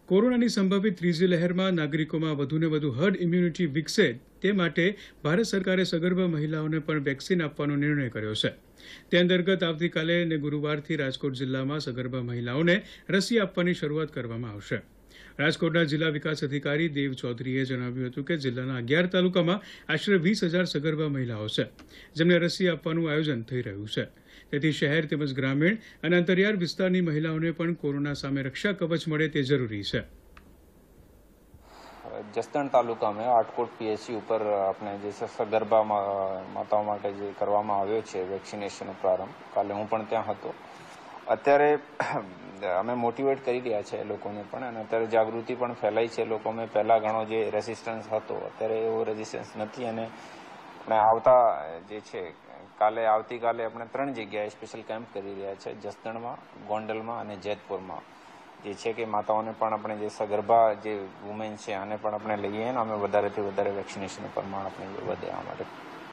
કોરોનાની સંભવિત ત્રીજી લહેરમાં નાગરિકોમાં વધુને વધુ હર્ડ ઇમ્યુનિટી વિકસે તે માટે ભારત સરકારે સગર્ભા મહિલાઓને પણ વેક્સિન આપવાનો નિર્ણય કર્યો છે. તે અંતર્ગત આવતીકાલે અને ગુરુવારથી રાજકોટ જિલ્લામાં સગર્ભા મહિલાઓને રસી આપવાની શરૂઆત કરવામાં આવશે. રાજકોટના જિલ્લા વિકાસ અધિકારી દેવ ચૌધરીએ જણાવ્યું હતું કે જિલ્લાના 11 તાલુકામાં આશરે 20,000 સગર્ભા મહિલાઓ છે જેમને રસી આપવાનું આયોજન થઈ રહ્યું છે. તેથી શહેર તેમજ ગ્રામીણ અને અંતરિયાળ વિસ્તારની મહિલાઓને પણ કોરોના સામે રક્ષા કવચ મળે તે જરૂરી છે. જસદણ તાલુકા में आटकोट पीएससी ઉપર આપણે જે સગર્ભા માતાઓ માટે જે કરવામાં આવ્યો છે વેક્સિનેશનનો પ્રારંભ, કાલે હું પણ ત્યાં હતો. અત્યારે અમે મોટિવેટ કરી રહ્યા છે લોકોને પણ, અને અત્યારે જાગૃતિ પણ ફેલાઈ છે લોકોમાં. પહેલા ઘણો જે રેઝિસ્ટન્સ હતો, અત્યારે એવો રેઝિસ્ટન્સ નથી. અને આપણે આવતા જે છે આવતીકાલે આપણે 3 જગ્યાએ સ્પેશિયલ કેમ્પ કરી રહ્યા છે, જસદણમાં, ગોંડલમાં અને જેતપુરમાં. જે છે કે માતાઓને પણ આપણે જે સગર્ભા જે વુમેન છે આને પણ આપણે લઈએ અને અમે વધારેથી વધારે વેક્સિનેશનનું પ્રમાણ આપણે વધે આ માટે